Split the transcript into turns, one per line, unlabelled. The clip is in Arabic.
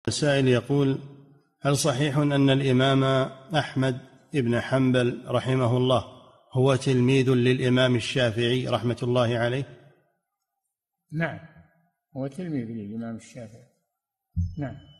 السائل يقول: هل صحيح أن الإمام أحمد بن حنبل رحمه الله هو تلميذ للإمام الشافعي رحمة الله عليه؟
نعم، هو تلميذ للإمام الشافعي. نعم.